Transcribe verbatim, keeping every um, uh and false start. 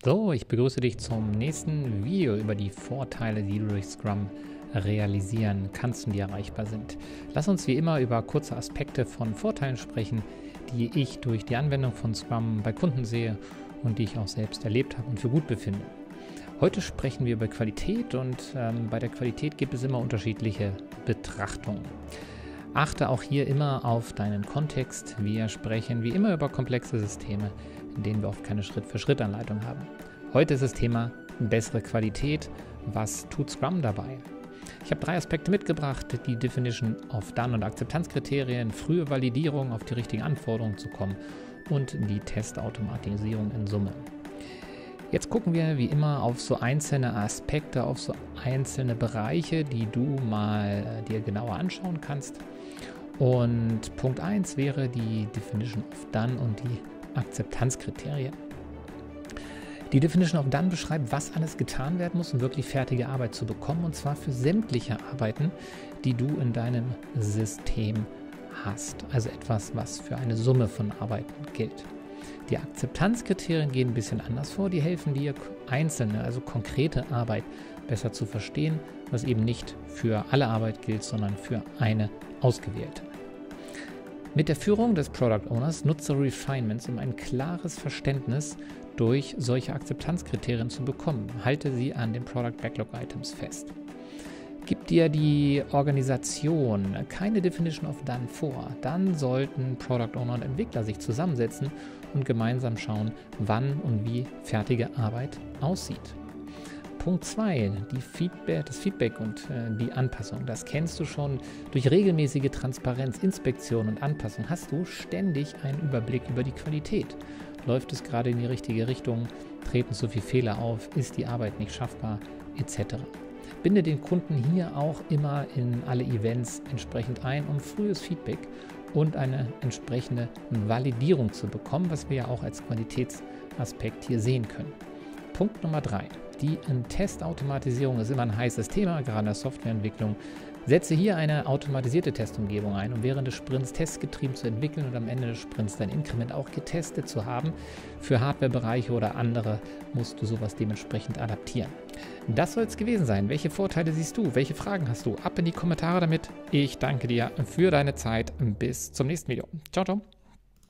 So, ich begrüße dich zum nächsten Video über die Vorteile, die du durch Scrum realisieren kannst und die erreichbar sind. Lass uns wie immer über kurze Aspekte von Vorteilen sprechen, die ich durch die Anwendung von Scrum bei Kunden sehe und die ich auch selbst erlebt habe und für gut befinde. Heute sprechen wir über Qualität und ähm, bei der Qualität gibt es immer unterschiedliche Betrachtungen. Achte auch hier immer auf deinen Kontext. Wir sprechen wie immer über komplexe Systeme, in denen wir oft keine Schritt-für-Schritt-Anleitung haben. Heute ist das Thema bessere Qualität. Was tut Scrum dabei? Ich habe drei Aspekte mitgebracht: die Definition of Done und Akzeptanzkriterien, frühe Validierung, auf die richtigen Anforderungen zu kommen und die Testautomatisierung in Summe. Jetzt gucken wir wie immer auf so einzelne Aspekte, auf so einzelne Bereiche, die du mal äh, dir genauer anschauen kannst. Und Punkt eins wäre die Definition of Done und die Akzeptanzkriterien. Die Definition of Done beschreibt, was alles getan werden muss, um wirklich fertige Arbeit zu bekommen, und zwar für sämtliche Arbeiten, die du in deinem System hast. Also etwas, was für eine Summe von Arbeiten gilt. Die Akzeptanzkriterien gehen ein bisschen anders vor. Die helfen dir, einzelne, also konkrete Arbeit besser zu verstehen, was eben nicht für alle Arbeit gilt, sondern für eine ausgewählte. Mit der Führung des Product Owners nutze Refinements, um ein klares Verständnis durch solche Akzeptanzkriterien zu bekommen. Halte sie an den Product Backlog Items fest. Gibt dir die Organisation keine Definition of Done vor, dann sollten Product Owner und Entwickler sich zusammensetzen und gemeinsam schauen, wann und wie fertige Arbeit aussieht. Punkt zwei, die Feedback, das Feedback und äh, die Anpassung. Das kennst du schon. Durch regelmäßige Transparenz, Inspektion und Anpassung hast du ständig einen Überblick über die Qualität. Läuft es gerade in die richtige Richtung? Treten zu viele Fehler auf? Ist die Arbeit nicht schaffbar? Etc. Binde den Kunden hier auch immer in alle Events entsprechend ein, um frühes Feedback und eine entsprechende Validierung zu bekommen, was wir ja auch als Qualitätsaspekt hier sehen können. Punkt Nummer drei. Die Testautomatisierung ist immer ein heißes Thema, gerade in der Softwareentwicklung. Setze hier eine automatisierte Testumgebung ein, um während des Sprints testgetrieben zu entwickeln und am Ende des Sprints dein Inkrement auch getestet zu haben. Für Hardwarebereiche oder andere musst du sowas dementsprechend adaptieren. Das soll es gewesen sein. Welche Vorteile siehst du? Welche Fragen hast du? Ab in die Kommentare damit. Ich danke dir für deine Zeit. Bis zum nächsten Video. Ciao, ciao.